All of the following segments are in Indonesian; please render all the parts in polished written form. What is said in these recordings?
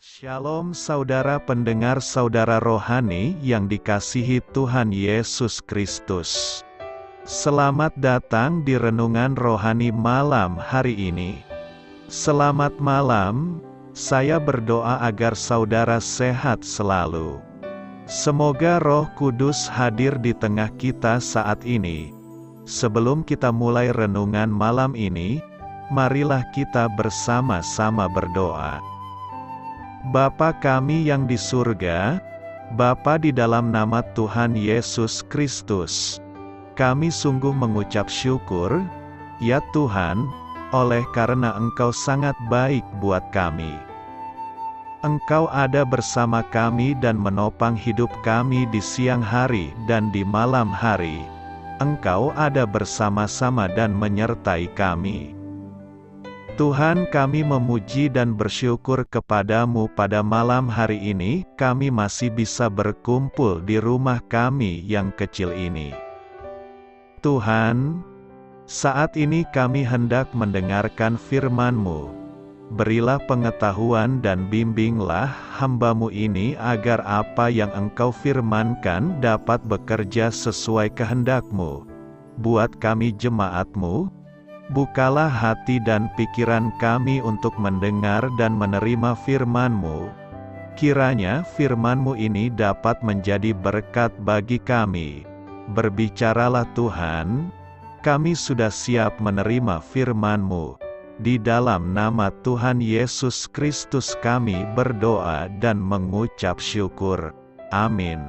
Shalom saudara pendengar saudara rohani yang dikasihi Tuhan Yesus Kristus. Selamat datang di renungan rohani malam hari ini. Selamat malam, saya berdoa agar saudara sehat selalu. Semoga Roh Kudus hadir di tengah kita saat ini. Sebelum kita mulai renungan malam ini, marilah kita bersama-sama berdoa. Bapa kami yang di surga, Bapa di dalam nama Tuhan Yesus Kristus, kami sungguh mengucap syukur, ya Tuhan, oleh karena Engkau sangat baik buat kami. Engkau ada bersama kami dan menopang hidup kami di siang hari dan di malam hari. Engkau ada bersama-sama dan menyertai kami. Tuhan, kami memuji dan bersyukur kepadamu pada malam hari ini, kami masih bisa berkumpul di rumah kami yang kecil ini. Tuhan, saat ini kami hendak mendengarkan firman-Mu. Berilah pengetahuan dan bimbinglah hamba-Mu ini agar apa yang Engkau firmankan dapat bekerja sesuai kehendak-Mu. Buat kami jemaat-Mu, bukalah hati dan pikiran kami untuk mendengar dan menerima firman-Mu. Kiranya firman-Mu ini dapat menjadi berkat bagi kami. Berbicaralah Tuhan, kami sudah siap menerima firman-Mu. Di dalam nama Tuhan Yesus Kristus kami berdoa dan mengucap syukur. Amin.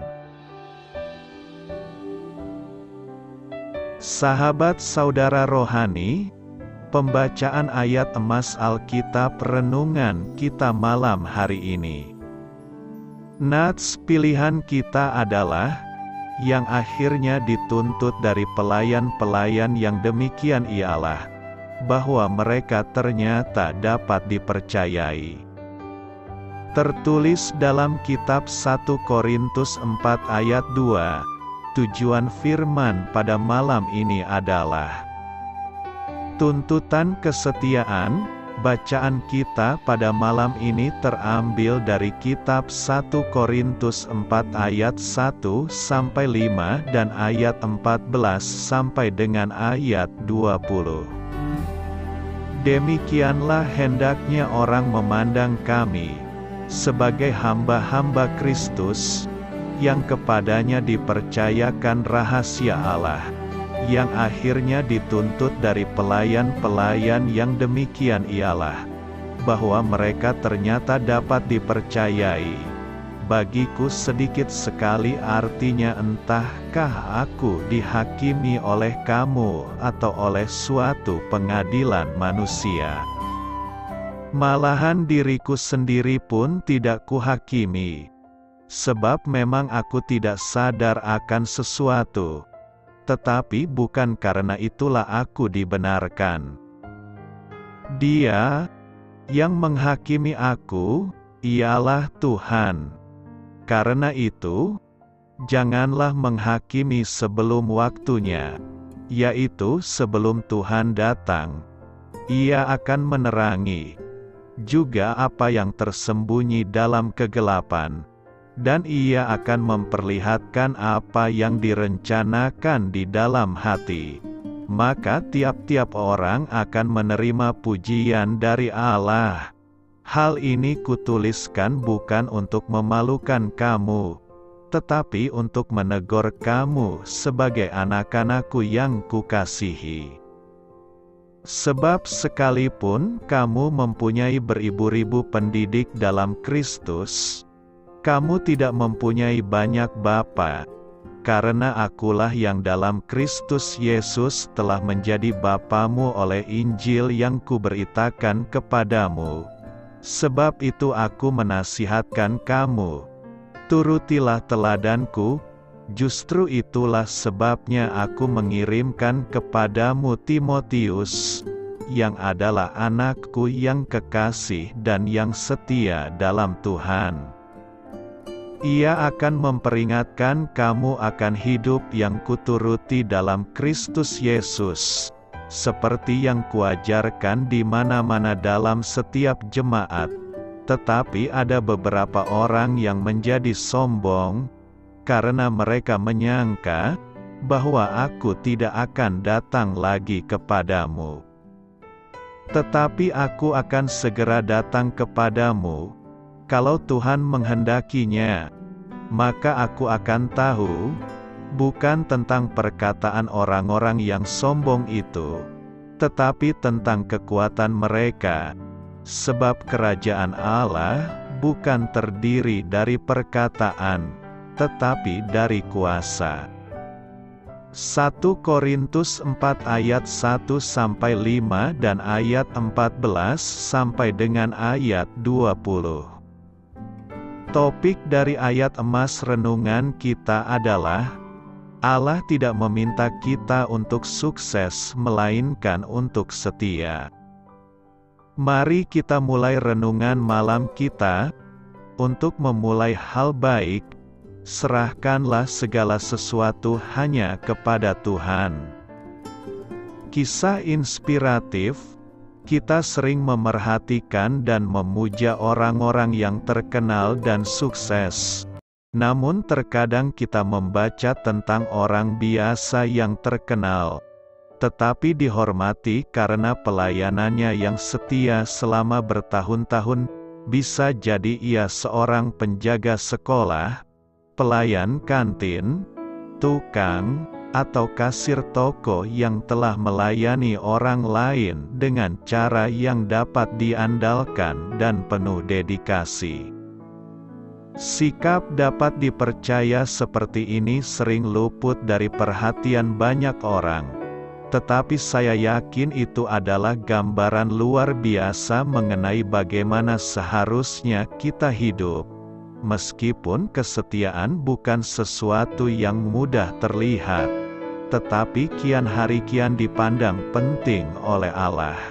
Sahabat saudara rohani, pembacaan ayat emas Alkitab renungan kita malam hari ini. Nats pilihan kita adalah, yang akhirnya dituntut dari pelayan-pelayan yang demikian ialah, bahwa mereka ternyata dapat dipercayai. Tertulis dalam kitab 1 Korintus 4 ayat 2, tujuan firman pada malam ini adalah tuntutan kesetiaan. Bacaan kita pada malam ini terambil dari kitab 1 Korintus 4 ayat 1 sampai 5 dan ayat 14 sampai dengan ayat 20. Demikianlah hendaknya orang memandang kami sebagai hamba-hamba Kristus, yang kepadanya dipercayakan rahasia Allah, yang akhirnya dituntut dari pelayan-pelayan yang demikian ialah, bahwa mereka ternyata dapat dipercayai. Bagiku sedikit sekali artinya entahkah aku dihakimi oleh kamu atau oleh suatu pengadilan manusia. Malahan diriku sendiri pun tidak kuhakimi. Sebab memang aku tidak sadar akan sesuatu, tetapi bukan karena itulah aku dibenarkan. Dia yang menghakimi aku ialah Tuhan. Karena itu, janganlah menghakimi sebelum waktunya, yaitu sebelum Tuhan datang. Ia akan menerangi juga apa yang tersembunyi dalam kegelapan, dan ia akan memperlihatkan apa yang direncanakan di dalam hati. Maka tiap-tiap orang akan menerima pujian dari Allah. Hal ini kutuliskan bukan untuk memalukan kamu, tetapi untuk menegur kamu sebagai anak-anakku yang kukasihi. Sebab sekalipun kamu mempunyai beribu-ribu pendidik dalam Kristus, kamu tidak mempunyai banyak bapa, karena akulah yang dalam Kristus Yesus telah menjadi bapamu oleh Injil yang kuberitakan kepadamu. Sebab itu aku menasihatkan kamu, turutilah teladanku. Justru itulah sebabnya aku mengirimkan kepadamu Timotius, yang adalah anakku yang kekasih dan yang setia dalam Tuhan. Ia akan memperingatkan kamu akan hidup yang kuturuti dalam Kristus Yesus, seperti yang kuajarkan di mana-mana dalam setiap jemaat. Tetapi ada beberapa orang yang menjadi sombong, karena mereka menyangka bahwa aku tidak akan datang lagi kepadamu. Tetapi aku akan segera datang kepadamu, kalau Tuhan menghendakinya. Maka aku akan tahu, bukan tentang perkataan orang-orang yang sombong itu, tetapi tentang kekuatan mereka, sebab kerajaan Allah bukan terdiri dari perkataan, tetapi dari kuasa. 1 Korintus 4 ayat 1-5 dan ayat 14 sampai dengan ayat 20. Topik dari ayat emas renungan kita adalah, Allah tidak meminta kita untuk sukses melainkan untuk setia. Mari kita mulai renungan malam kita. Untuk memulai hal baik, serahkanlah segala sesuatu hanya kepada Tuhan. Kisah inspiratif. Kita sering memerhatikan dan memuja orang-orang yang terkenal dan sukses. Namun terkadang kita membaca tentang orang biasa yang terkenal, tetapi dihormati karena pelayanannya yang setia selama bertahun-tahun. Bisa jadi ia seorang penjaga sekolah, pelayan kantin, tukang, atau kasir toko yang telah melayani orang lain dengan cara yang dapat diandalkan dan penuh dedikasi. Sikap dapat dipercaya seperti ini sering luput dari perhatian banyak orang, tetapi saya yakin itu adalah gambaran luar biasa mengenai bagaimana seharusnya kita hidup. Meskipun kesetiaan bukan sesuatu yang mudah terlihat, tetapi kian hari kian dipandang penting oleh Allah.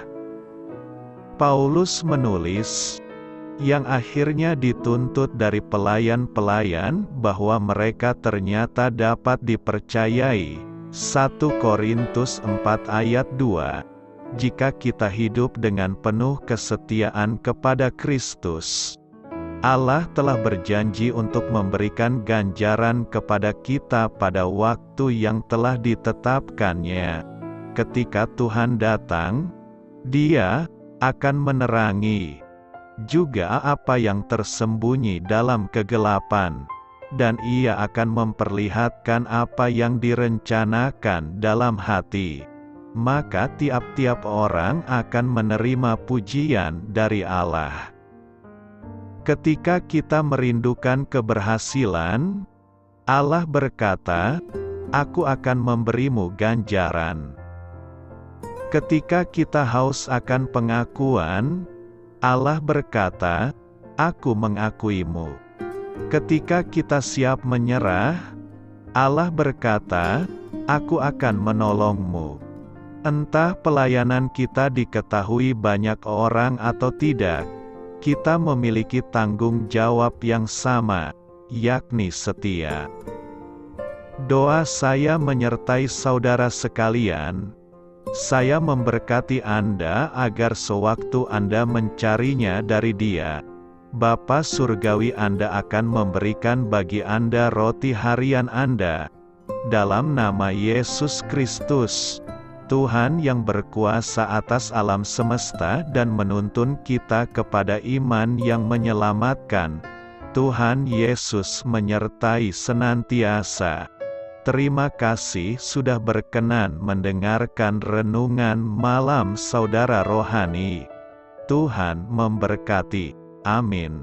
Paulus menulis, yang akhirnya dituntut dari pelayan-pelayan bahwa mereka ternyata dapat dipercayai. 1 Korintus 4 ayat 2. Jika kita hidup dengan penuh kesetiaan kepada Kristus, Allah telah berjanji untuk memberikan ganjaran kepada kita pada waktu yang telah ditetapkannya. Ketika Tuhan datang, Dia akan menerangi juga apa yang tersembunyi dalam kegelapan, dan Ia akan memperlihatkan apa yang direncanakan dalam hati. Maka tiap-tiap orang akan menerima pujian dari Allah. Ketika kita merindukan keberhasilan, Allah berkata, "Aku akan memberimu ganjaran." Ketika kita haus akan pengakuan, Allah berkata, "Aku mengakuimu." Ketika kita siap menyerah, Allah berkata, "Aku akan menolongmu." Entah pelayanan kita diketahui banyak orang atau tidak, kita memiliki tanggung jawab yang sama, yakni setia. Doa saya menyertai saudara sekalian. Saya memberkati Anda agar sewaktu Anda mencarinya dari Dia, Bapa Surgawi Anda akan memberikan bagi Anda roti harian Anda. Dalam nama Yesus Kristus, Tuhan yang berkuasa atas alam semesta dan menuntun kita kepada iman yang menyelamatkan, Tuhan Yesus menyertai senantiasa. Terima kasih sudah berkenan mendengarkan renungan malam saudara rohani. Tuhan memberkati. Amin.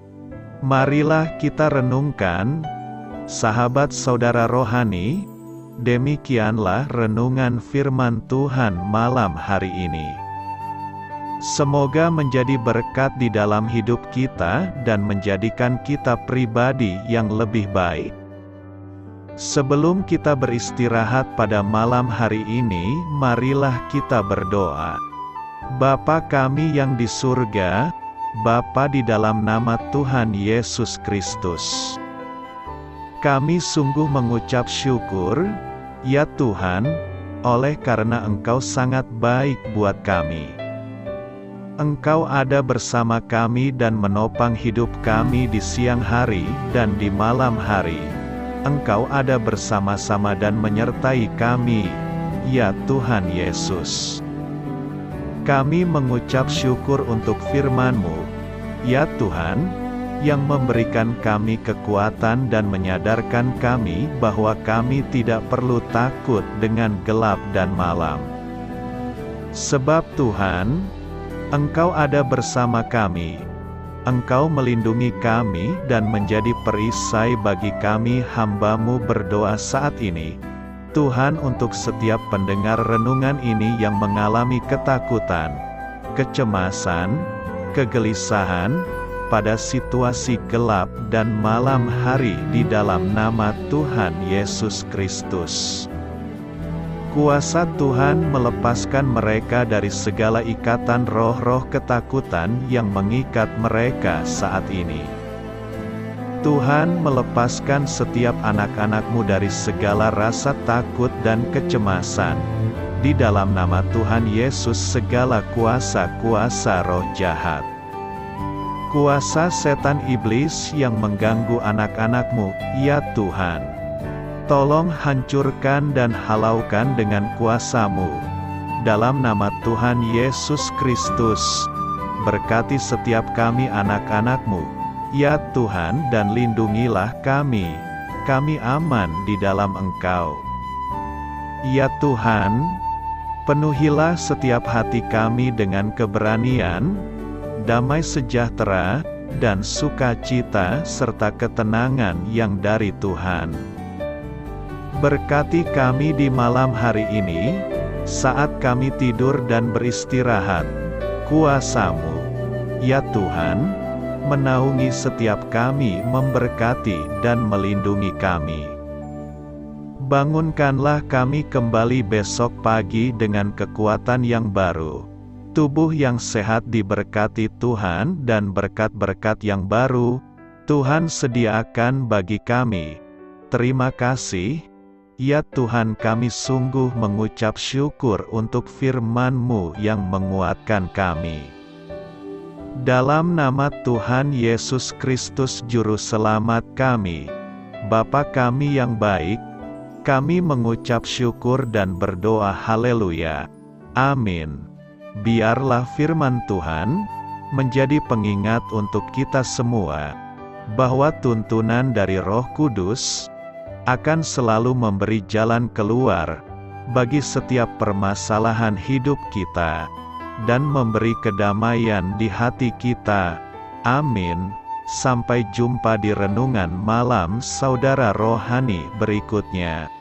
Marilah kita renungkan, sahabat saudara rohani, Demikianlah renungan firman Tuhan malam hari ini. Semoga menjadi berkat di dalam hidup kita dan menjadikan kita pribadi yang lebih baik. Sebelum kita beristirahat pada malam hari ini, marilah kita berdoa. Bapa kami yang di surga, Bapa di dalam nama Tuhan Yesus Kristus, kami sungguh mengucap syukur, ya Tuhan, oleh karena Engkau sangat baik buat kami. Engkau ada bersama kami dan menopang hidup kami di siang hari dan di malam hari. Engkau ada bersama-sama dan menyertai kami, ya Tuhan Yesus. Kami mengucap syukur untuk firman-Mu, ya Tuhan, yang memberikan kami kekuatan dan menyadarkan kami bahwa kami tidak perlu takut dengan gelap dan malam. Sebab Tuhan, Engkau ada bersama kami. Engkau melindungi kami dan menjadi perisai bagi kami hamba-Mu berdoa saat ini. Tuhan, untuk setiap pendengar renungan ini yang mengalami ketakutan, kecemasan, kegelisahan, pada situasi gelap dan malam hari di dalam nama Tuhan Yesus Kristus. Kuasa Tuhan melepaskan mereka dari segala ikatan roh-roh ketakutan yang mengikat mereka saat ini. Tuhan melepaskan setiap anak-anak-Mu dari segala rasa takut dan kecemasan. Di dalam nama Tuhan Yesus segala kuasa-kuasa roh jahat, kuasa setan iblis yang mengganggu anak-anak-Mu, ya Tuhan, tolong hancurkan dan halaukan dengan kuasa-Mu. Dalam nama Tuhan Yesus Kristus, berkati setiap kami anak-anak-Mu, ya Tuhan, dan lindungilah kami. Kami aman di dalam Engkau. Ya Tuhan, penuhilah setiap hati kami dengan keberanian, damai sejahtera, dan sukacita serta ketenangan yang dari Tuhan. Berkati kami di malam hari ini, saat kami tidur dan beristirahat. Kuasa-Mu, ya Tuhan, menaungi setiap kami, memberkati dan melindungi kami. Bangunkanlah kami kembali besok pagi dengan kekuatan yang baru, tubuh yang sehat diberkati Tuhan, dan berkat-berkat yang baru Tuhan sediakan bagi kami. Terima kasih, ya Tuhan, kami sungguh mengucap syukur untuk firman-Mu yang menguatkan kami. Dalam nama Tuhan Yesus Kristus Juru Selamat kami, Bapa kami yang baik, kami mengucap syukur dan berdoa haleluya. Amin. Biarlah firman Tuhan menjadi pengingat untuk kita semua, bahwa tuntunan dari Roh Kudus akan selalu memberi jalan keluar bagi setiap permasalahan hidup kita, dan memberi kedamaian di hati kita. Amin. Sampai jumpa di renungan malam saudara rohani berikutnya.